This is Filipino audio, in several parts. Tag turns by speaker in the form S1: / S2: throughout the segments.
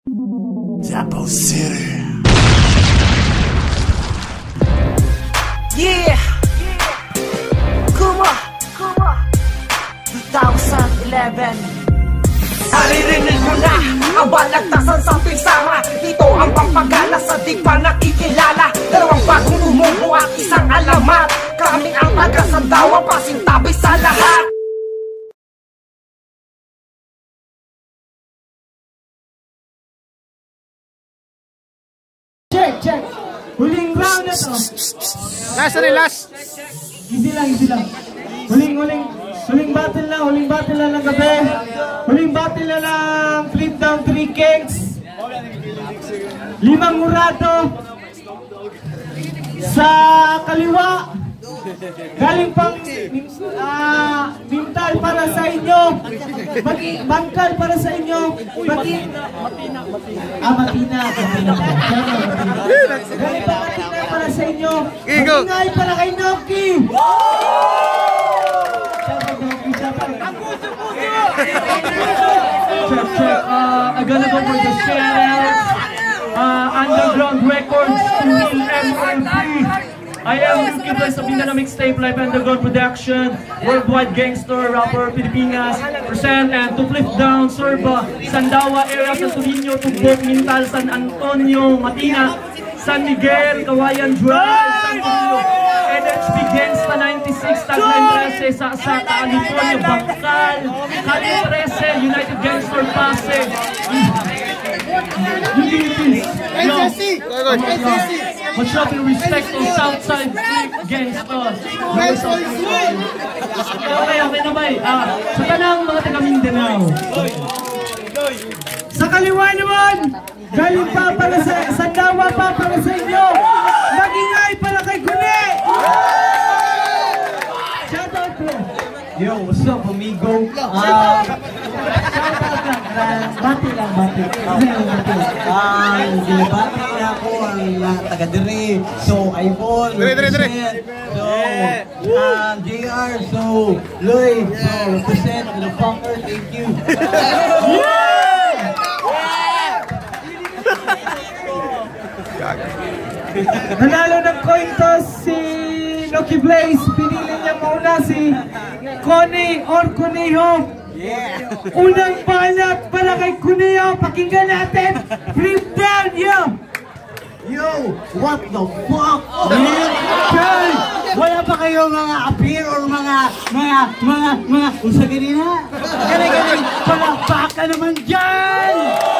S1: Davao City.
S2: Yeah! Kuma! 2011. Naririnig mo na ang balagtasan sa pinsama. Ito ang pampagana sa di pa nakikilala. Dalawang bagong umubo at isang alamat. Kami ang taga-Sandawa, pasintabi sa lahat.
S3: Check! Huling round na to.
S4: Last na last.
S3: Easy lang. Huling battle na ng gabi. Huling battle na ng flip down 3 kings. 5 murado. Sa kaliwa. Galing pang Mintal para sa inyo. Bangkal para sa inyo. Matina. Galing pang Matina para sa inyo. Magingay para kay Noki. Check. I'm gonna go for the shout-out. Underground Records to MRP. I am Lucky Blaze of Mindanao Mixtape Live Underground Production, Worldwide Gangster Rapper Pilipinas, present and to flip down Sorba, Sandawa area, Santo Niño, Tugbok, Mintal, San Antonio, Matina, San Miguel, Kawayan Drive, San Antonio, NHP Gangsta 96, Tagline 13, Saksa, California, Bangkal, Cali 13, United Gangster Pasig, much love and respect to Southside Gangsters. Okay na ba? Sa tanang mga taga Mindanao. Sa kaliwa naman, galing pa para sa Sandawa pa para sa inyo. Magingay para kay Gune. Shout out po. Yo, what's up amigo? Bati lang. Bati na ako ang taga-diri. So, Ibon.
S4: Dire.
S3: So, JR. So, Loy. So, represent the fucker. Thank you. Nanalo ng coin toss si Lucky Blaze. Pinili niya muna si Connie or Conejo. Unang balak para kay Conejo. Pakinggan natin. Flip down, yo! Yo, what the fuck? Okay. Wala pa kayo mga appear or mga unsa ganina? Galing. Palakpakan naman dyan!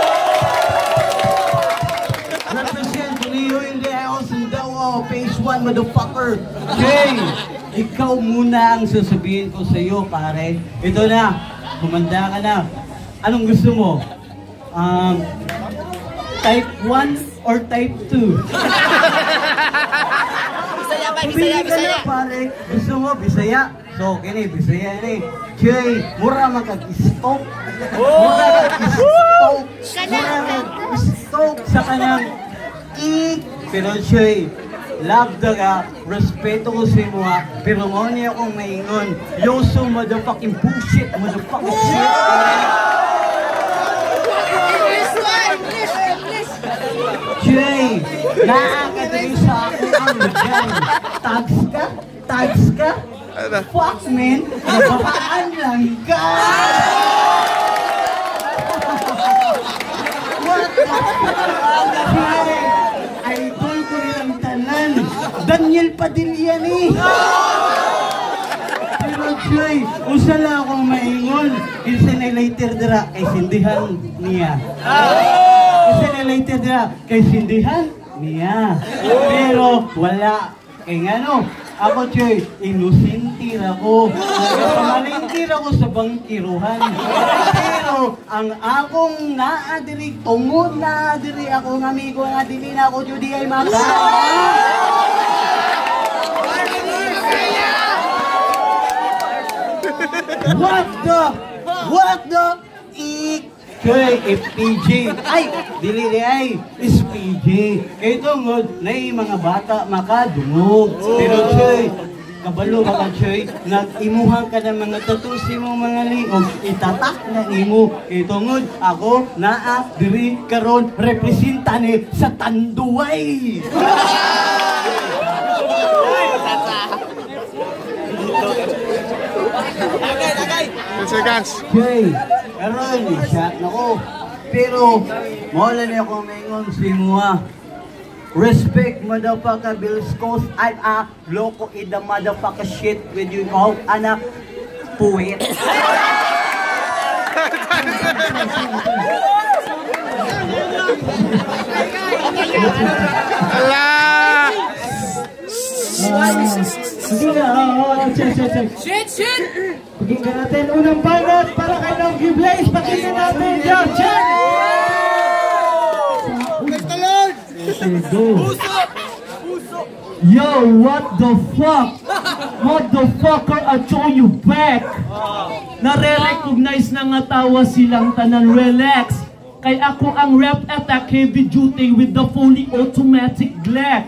S3: Represent Conejo in the house and page 1, motherfucker. Okay, ikaw muna ang sasabihin ko sa iyo, pare. Ito na, humanda ka na. Anong gusto mo? Type 1 or type 2? Bisaya, pare. Gusto mo, Bisaya? So, kini, Bisaya ni. Jay, mura makag-stop. Stop sa kanang pero Jay, love ka, respeto ko sa mo ha, pero mo niya akong maingon. Yo, so motherfucking bullshit, motherfucking shit. Jay, nakakadali sa akin ang lugan. Tags ka? Fuck man, nababaan lang ka! What the fuck? Jay, idol ko nilang tanan. Daniel Padilla ni. Pero Jay, usala akong maingon. Kinsa na later dira kay sindihan niya. Kay sindihan niya. Pero wala. Kay ngano, ako Jay, inusintir ako. Nagpamalintir ako sa bangkiruhan. Pero ang akong naadiri, tungod naadiri akong amigo nga dili na ako judi ay maka. What the Kay FPJ. Ay, dili ay SPJ. Kay tungod na mga bata makadungog. Pero Jay,
S1: kabalo mga choy, nag-imuhang ka ng mga tatusi mo mga liog, itatak na imo, itungod ako naa diri karon representante sa Tanduay.
S4: 10 seconds.
S1: Okay, karon shot na ko. Pero, mawala niya ako maingon si Mua. Respect motherfucker Bills Coast. I'm a loco in the motherfucker shit with you all. Anak, puwit.
S4: Ala!
S3: Sige na, check. Pakinggan natin unang banat para kay Nonggy Blaze. Pakinggan natin yan, check! Yo, what the fuck? Motherfucker, I show you back. Nare-recognize na nga tawa silang tanan, relax. Kay ako ang rep attack heavy duty with the fully automatic Glock.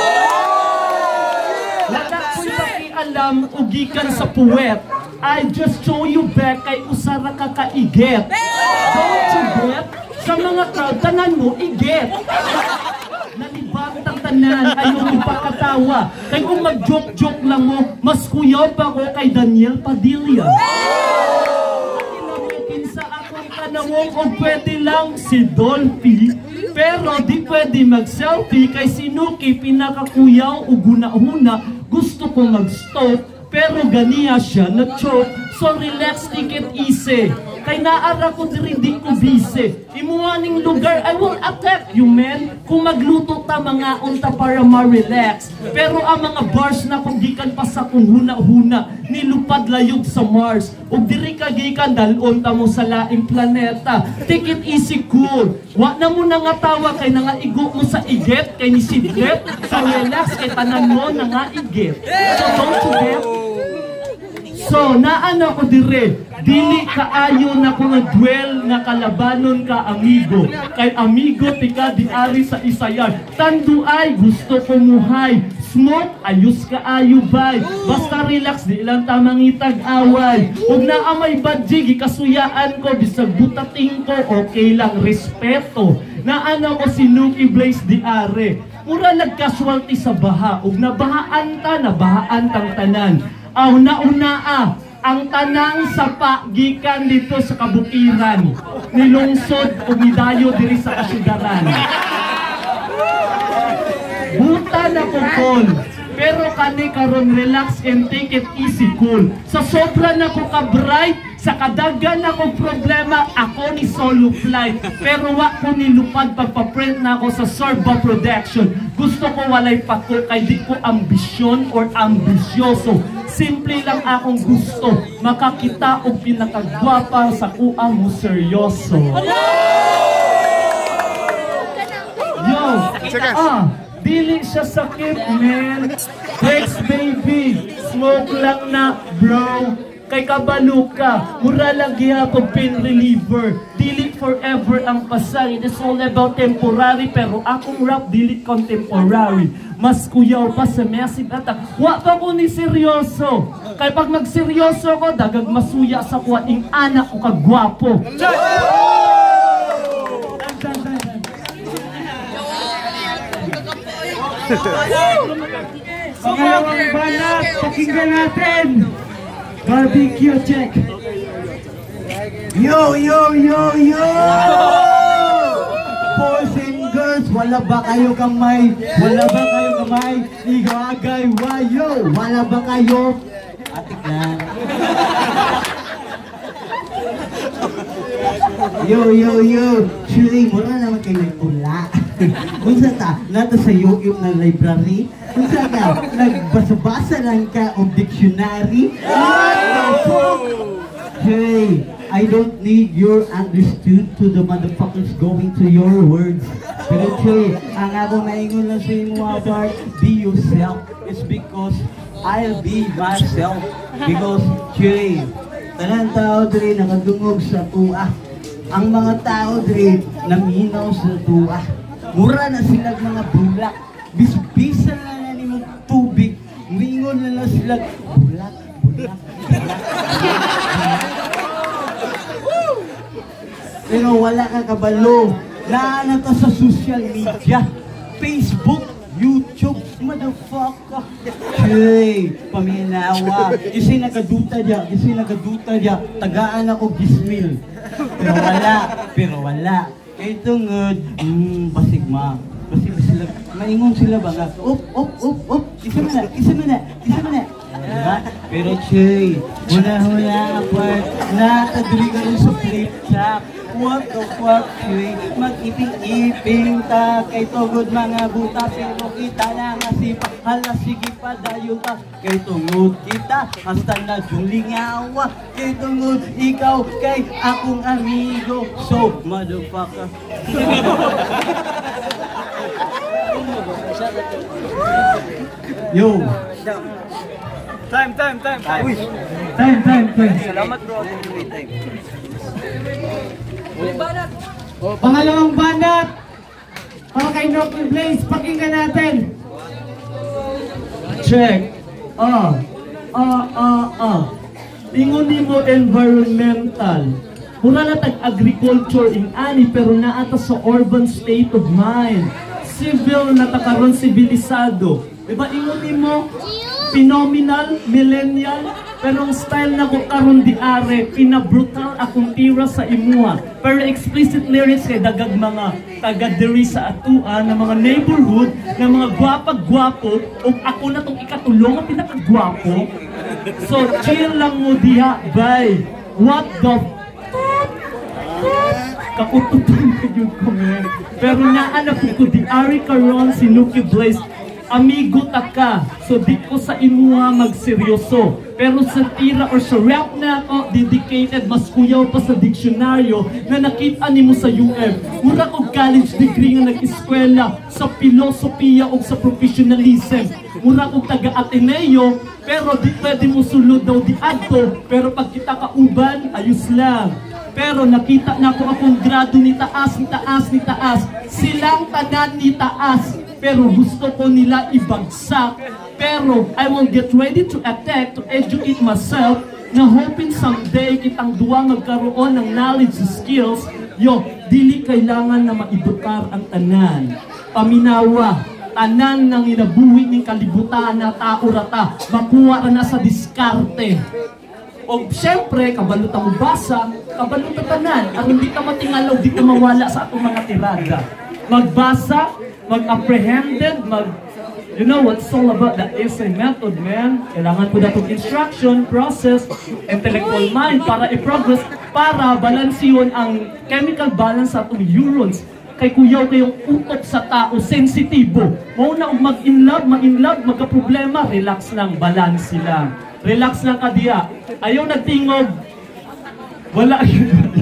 S3: Wala ko'y pakialam o gikan sa puwet. I just show you back kay usara ka kaiget. Don't you get? Sa mga crowd, tanan mo, iget. Nalibang tang tanan, ayaw ipakatawa. Kay kung mag-joke-joke lang mo, mas kuyaw pa ko kay Daniel Padilla. Kinsa akong tanawong o pwede lang si Dolphy. Pero di pwede mag-selfie kay si Nuki pinakakuyaw o guna-huna. Gusto ko mag-stop pero ganiya siya na choke. So relax, take it easy. Kay naara ko diri di ko busy. Imuwaning lugar, I will attack you, man. Kung magluto ta mga unta para ma-relax. Pero ang mga bars na kung gikan pa sa kung huna-huna, nilupad layog sa Mars. Ug diri ka gikan dalon ta mo sa laing planeta. Take it easy, cool. Wa na mo nangatawa kay nangaigo mo sa iget kay ni Sidlet. Sa relax kay tanan mo nangaiget. So don't you get? So, naano ko dire, dili kaayo na ko nag-duel nga kalabanon ka amigo. Kay amigo tika diari sa isayan. Tanduay, gusto ko muhay. Smoke, ayos kaayo bay. Basta relax, di lang tamang itag-away. Huwag na amay badjig, ikasuyaan ko, bisag butating ko, okay lang, respeto. Naano ko si Nuki Blaze diari. Mura nag-casualty sa baha, ug nabahaan ta, nabahaan tang tanan. Aw nauna ang tanang sapa gikan dito sa kabukiran nilungsod o midayo diri sa kasugaran. Buta na kukol pero kani karon relax and take it easy, cool. Sa sobra na ko ka-bright, sa kadagan na ko problema, ako ni solo flight. Pero wa ko nilupad pagpaprint na ako sa Sorba Production. Gusto ko walay pako kay di ko ambisyon or ambisyoso. Simple lang akong gusto, makakita og pinakagwapa sa kuang mo seryoso. Yo, dili siya sakit, man. Thanks, baby. Smoke lang na, bro. Kay kabalo ka, mura lang gihapon pain reliever. Dili forever ang pasal. It is all about temporary, pero akong rap dili contemporary. Mas kuyaw pa sa massive attack. Wa pa ko ni seryoso. Kay pag nagseryoso ko, dagag masuya sa kuwaing anak ko kagwapo. Pangalawang banat, pakinggan natin. Barbecue check.
S1: Yo, yo, yo, yo! Boys and girls, wala ba kayo kamay? Wala ba kayo kamay? Igagay, wayo! Wala ba kayo? Atik lang. Yo, yo, yo! Chili, mura naman kayo pula. Kung sa ta, nato sa YouTube na library, kung sa ka, nagbasa-basa lang ka o dictionary. Hey, I don't need your understood to the motherfuckers going to your words. Pero hey, ang ako naingon lang sa inyo mga part, be yourself. It's because I'll be myself. Because, hey, talang tao dre nakadungog sa tuwa. Ang mga tao dre naminaw sa tuwa. Mura na silang mga bulak. Bisbisan lang na nimo tubig. Mingon maingon na lang sila, bulat, bulat, bulat. Pero wala ka kabalo. Naanata sa social media. Facebook, YouTube, motherfucker. Hey, paminawa. Kasi nagaduta dya. Tagaan ako gismil. Pero wala. Kaya tungod, basig ma. Basig sila. Maingon sila ba nga? Up. Isa mo na. Diba? Pero Chay, hula apart. Nakaduli ka rin sa flip top. What the fuck, Chay? Mag-iping-iping ta. Kay tungod mga buta. Pero kita na nga sipa. Hala, sige pa dayon ta. Kay tungod kita. Hasta na lingawa. Kay tungod ikaw. Kay akong amigo. So, motherfucker. Yo.
S3: Time.
S1: Uy. Time.
S3: Salamat bro.
S5: Pangalawang banat. Para kay Rocky Blaze, pakinggan natin.
S3: Check. Ingon nimo environmental. Mura na tag-agriculture in ani pero naata sa urban state of mind. Civil na takaron sibilisado. Diba ingon nimo phenomenal, millennial, pero ang style na ko karon di are, pinabrutal akong tira sa imuha. Pero explicit lyrics kay dagag mga taga-diri sa atuan, na mga neighborhood, na mga gwapag-gwapo, o ako na tong ikatulong ang pinakagwapo. So, chill lang mo diha, bye. What the kakututan ka yun ko, man. Pero naanak ko di are karon si Nuki Blaze. Amigo ta ka, so di ko sa imuha magseryoso. Pero sa tira or sa rap na ako, dedicated, mas kuyaw pa sa diksyonaryo na nakita nimo sa UM. Mura ko college degree nga nag-eskwela sa filosofiya o sa professionalism. Mura ko taga-Ateneo, pero di pwede mo sulod daw di adto. Pero pag kita kauban, ayos lang. Pero nakita na ko akong grado ni taas. Silang tanan ni taas. Pero gusto ko nila ibagsak. Pero I will get ready to attack, to educate myself, na hoping someday kitang duwa magkaroon ng knowledge skills. Yo, dili kailangan na maibukar ang tanan. Paminawa, tanan ng inabuhi ng kalibutan na tao rata, makuha na sa diskarte. O siyempre, kabalot ang basa, kabalot ang tanan. At hindi ka matingalaw, di ka mawala sa atong mga tirada. Magbasa, mag-apprehended, you know what's all about the essay method, man. Kailangan po na itong instruction, process, intellectual mind para i-progress, para balansiyon ang chemical balance sa atong neurons. Kay kuyaw kayong utok sa tao, sensitibo. Mauna mag-in-love, magka-problema, relax lang, balance lang. Relax lang ka diya. Ayaw nagtingog. Wala yun.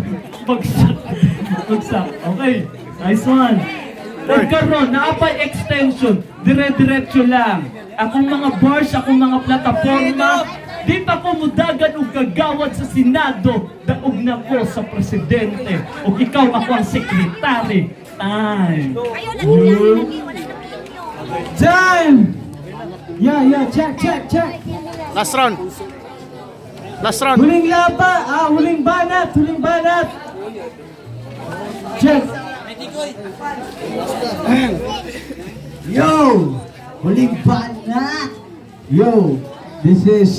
S3: Bagsak. Okay. Nice one. Nagkaroon, naapay extension. Dire-diretso lang. Akong mga bars, akong mga plataforma. Di pa ko mudagan o gagawad sa Senado. Daog na ko sa presidente. O ikaw ako ang sekretary. Time.
S5: Time! Yeah, check.
S4: Last round.
S5: Huling banat. Check.
S1: Yo! Huling banat! Yo! This is...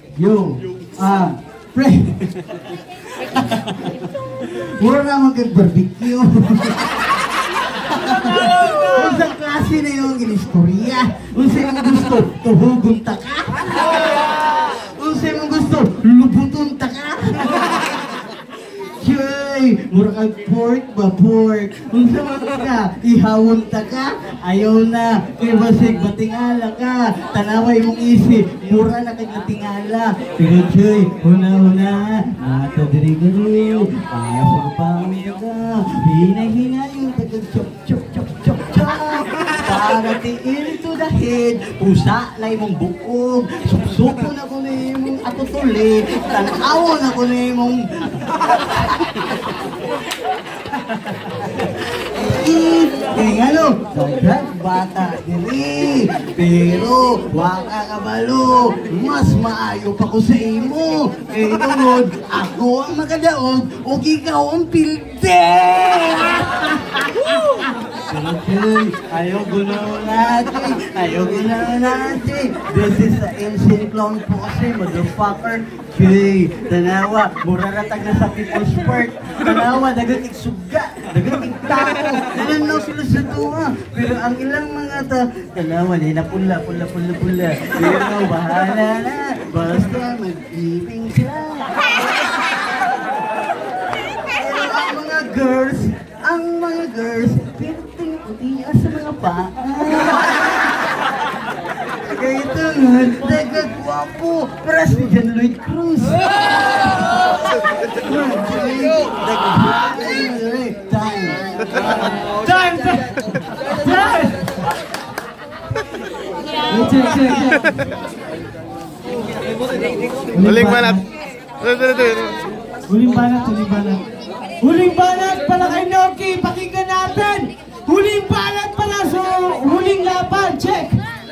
S1: Pre! Mura naman kang barbecue. Unsang klase na yung ginistorya? Unsang mo gusto, tuhugon ta ka? Unsang mo gusto, lubuton ta ka? Yay! Mura kang pork ba, pork? Unsang mo ka, ihawon ta ka? Ayaw na, kaya basig, batingala ka. Tanaway mong isip, mura na kay natingala. Pero Joy, huna-huna, nata diri garo. Pasok pa umiga, hinay-hinay yung tagag-chop. Para tiin to the head, pusa na imong bukog. Suksoko na ko na imong atutuli. Tanaw na ko na imong... Kaya nga no, dagdag bata dili. Pero waka kabalo, mas maayo pa ko sa imo. Kay tungod ako ang makadaog ug ikaw ang pilde. Okay, ayaw gunaw natin. Ayaw gunaw natin. This is the MC Clown po kasi, motherfucker. Okay, tanawa, muraratag na sa People's Park. Tanawa, dagat igsuga, dagat igtao. Nalanaw sila sa tuwa. Pero ang ilang mga tanawa, na pula. Pero bahala na, basta mag-ibing sila. Pero ang mga girls, puti-puti sa mga paa. Kaya ito nga, dagat-gwapo, para si John Lloyd Cruz. Time!
S4: Huling banat.
S5: Huling banat pala kay Noki, pakinggan natin. Huling banat pala, so huling laban, check.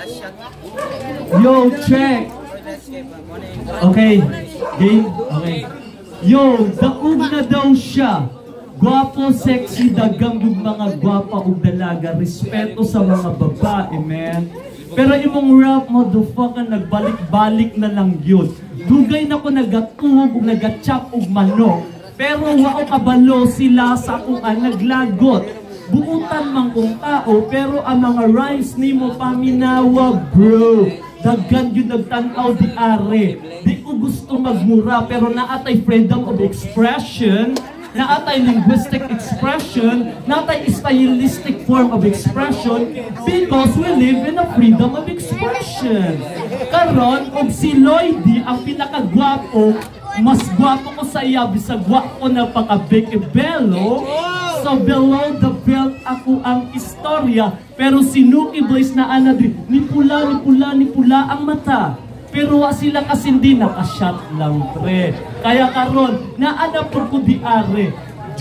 S3: Yo, check. Okay, game. Okay. Yo, daog na daw siya. Gwapo, sexy, dagang yung mga gwapa ug dalaga. Respeto sa mga babae, man. Pero imong rap, motherfucker, nagbalik-balik na lang yun. Dugay na ko nagatuhog ug nagachap ug manok. Pero wao kabalo sila sa akong naglagot. Buutan man kong tao, pero ang mga rhymes ni mo paminawa, bro. Daggan yun nagtanaw di are. Di ko gusto magmura, pero naatay freedom of expression, naatay linguistic expression, naatay stylistic form of expression, because we live in a freedom of expression. Karon, og si Lloydie ang pinakagwapo, mas gwapo ko sa iya, bisag gwapo na paka-Becky-Bello. So below the belt ako ang istorya. Pero si Nuki Blaze na anadri, ni pula ang mata. Pero sila kasi hindi nakashot lang, pre. Kaya karon, naanap ko di are.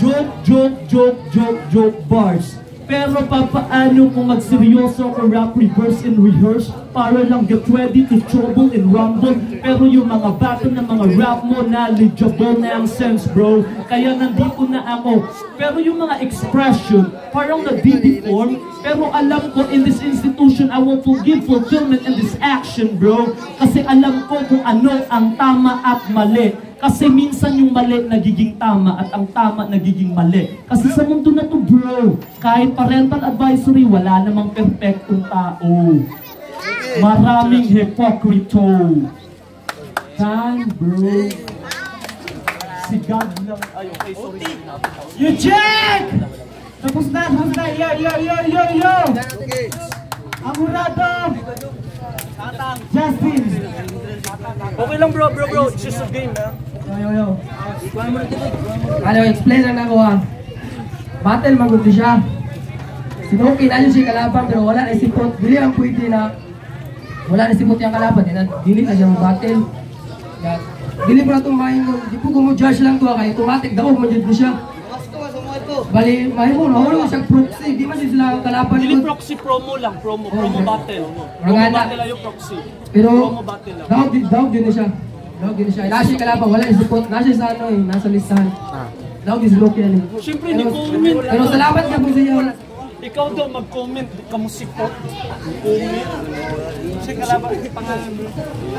S3: Joke bars. Pero papaano kung magseryoso ko rap, reverse and rehearse para lang get ready to trouble and rumble. Pero yung mga battle na mga rap mo, knowledgeable na ang sense, bro. Kaya nandito na ako. Pero yung mga expression, parang nadideform. Pero alam ko, in this institution, I will give fulfillment in this action, bro. Kasi alam ko kung ano ang tama at mali. Kasi minsan yung mali nagiging tama at ang tama nagiging mali. Kasi sa mundo na to, bro, kahit parental advisory, wala namang perfectong tao. Maraming hipokrito. Time, bro. Si God lang. Ay, okay, sorry.
S5: You check! Tapos na. Yo! Amurado! Justin!
S3: Okay lang, bro. It's just a game, man.
S5: Yo.
S6: Ano, explain lang ako ha. Battle magundi siya. Si Noki na yun siya kalaban pero wala na isipot. Dili ang pwede na wala na isipot yung kalaban. Dili na siya battle. Dili po na itong mahin ko. Di po judge lang ito ha. Kaya automatic daw mag-judge ko siya. Bali, mahin mo. Nahulong siya proxy. Di man sila kalaban.
S3: Dili proxy, promo lang. Promo battle. Promo battle lang yung proxy.
S6: Pero
S3: promo battle lang.
S6: daw din na siya. Nasa kalaban, wala isipot. Nasa sa ano eh, nasa listahan. Daw din si Loki na eh.
S3: Siyempre, di comment.
S6: Pero salamat ka po sa iyo.
S3: Ikaw daw mag-comment, di ka mo sipot. Comment. Kasi kalaban, pangalan mo.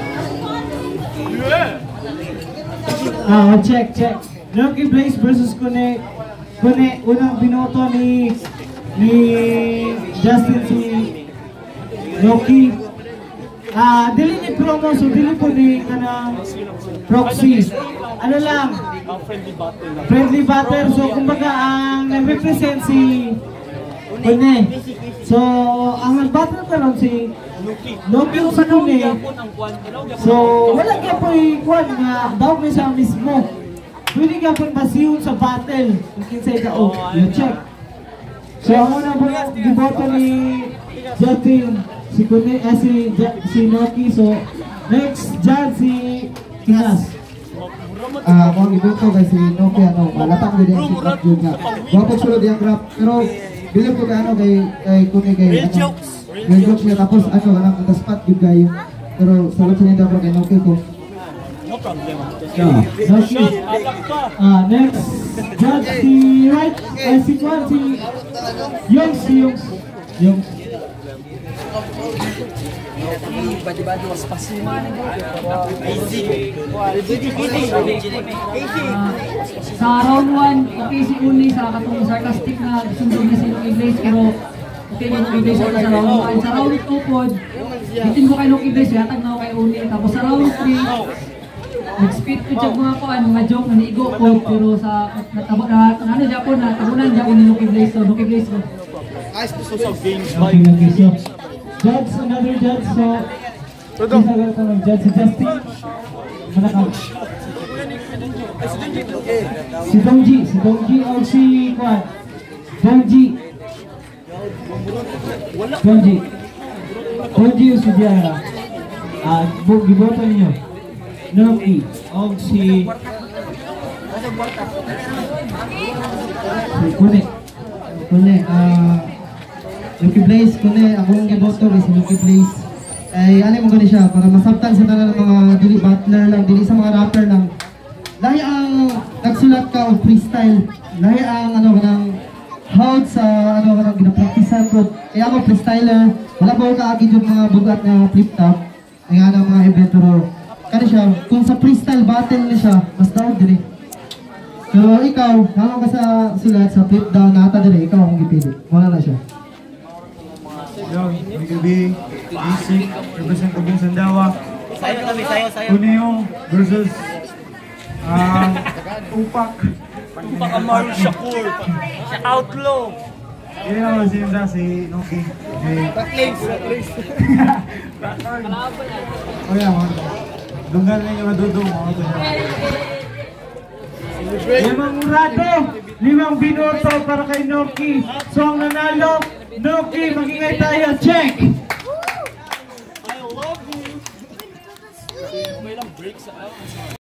S5: Check. Noki Blaze versus Kone. Unang binoto ni Justin si Noki. Dili ni promo, so dili po ni kanang proxy. Ano lang? Friendly battle. So kumbaga ang nag-represent si Kone. So ang nag-battle karon si Noki sa Kone. So wala ka po ikuan nga daw may sa mismo. Pwede ka po basiyon sa battle. Kung kinsay ka you check. So ang una po giboto ni Justin si Kone, si Noki. So next dyan si Kinas.
S7: Kung ibuto kay si Noki, malatang din yung si Grab yun nga. Wapag sulod yung Grab. Pero
S5: Dili ko ano kay kuni kay real jokes. Real jokes niya tapos ano kanang ang spot gid kayo. Pero salut sa niya dapat kay okay ko.
S3: No problem.
S5: Yeah. Next. Judge si right si Kwan si Yongs.
S6: Sa round 1, okay si Uni sa katong sarcastic na sundog niya si Lucky Blaze, pero okay yung Lucky Blaze sa round 1. Sa round 2 po, bitin ko kay Lucky Blaze, yatag na ako kay Uni. Tapos sa round 3, nag-spit ko siya mga joke na niigo ko, pero sa ano dyan po, natabunan dyan ko ni Lucky Blaze. So Lucky Blaze ko.
S5: Okay. Judge, another judge, so isa ka ng judge, si Justin. Manakaw. Si Dongji o si Kwan. Dongji o si Diara. Giboto ninyo. Noki o si Kune, Lucky Blaze, kune, akong giboto is si Lucky Blaze. Ay, ano mo gani siya, para masabtan sa tanan ng mga dili battler lang, dili sa mga rapper lang. Lahi ang nagsulat ka o freestyle, lahi ang ano kanang how sa ano kanang ginapracticean ko. Kaya ako freestyler, wala ko kaagid yung mga bugat na flip top, ay nga ng mga event, pero kani siya, kung sa freestyle battle ni siya, mas down dili. Pero ikaw, hanga ka sa sulat sa flip down nata dili, ikaw ang gipili. Wala na siya.
S7: Yo, may gabi, basic, represent Tugong Sandawa. Sayo. Uniyong versus Tupac.
S3: Tupac Amaru Shakur. Si Outlaw.
S7: Yan naman si Noki.
S3: Backlinks.
S7: O yan, mga dunggan na yung madudong.
S5: Limang rato, 5 binoto para kay Noki. So ang nanalo, Noki, magingay tayo, check!
S3: I love you.